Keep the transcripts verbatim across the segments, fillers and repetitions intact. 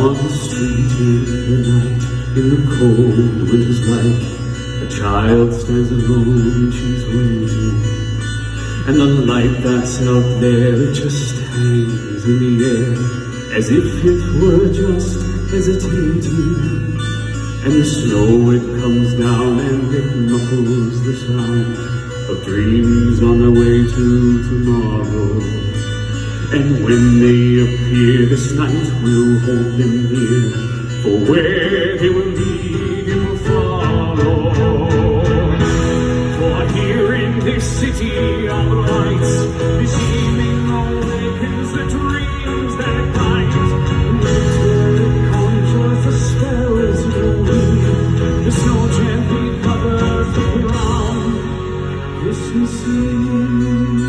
on the street in the night, in the cold winter's light, a child stands alone and she's waiting. And the light that's out there, it just hangs in the air, as if it were just hesitating. And the snow, it comes down and it muffles the sound of dreams on their way to tomorrow. And when they appear this night, we'll hold them near, for where they will lead, it will follow. For here in this city of lights, this evening awakens the dreams that guide. And that's where it conjures the spells away. The snow gently covers the ground, Christmas Eve.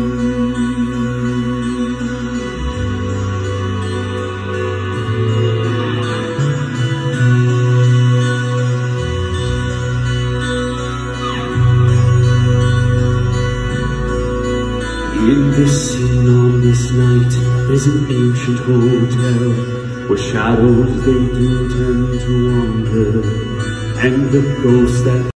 In this inn on this night, there's an ancient hotel where shadows they do tend to wander, and the ghosts that